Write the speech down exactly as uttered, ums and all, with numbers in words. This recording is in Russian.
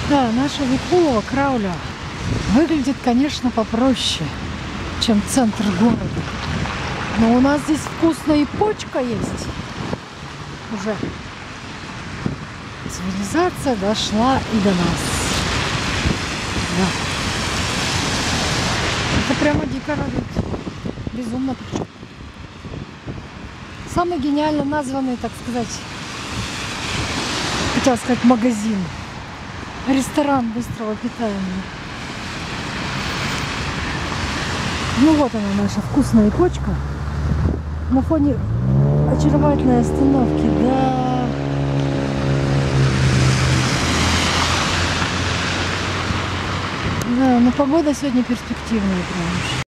Да, наша Викулова, Крауля, выглядит, конечно, попроще, чем центр города. Но у нас здесь вкусная и почка есть. Уже цивилизация дошла и до нас. Да. Это прямо дико радует. Безумно причем. Самый гениально названный, так сказать, хотела сказать, магазин. Ресторан быстрого питания. Ну вот она, наша вкусная почка. На фоне очаровательной остановки. Да. Да, но погода сегодня перспективная, прям.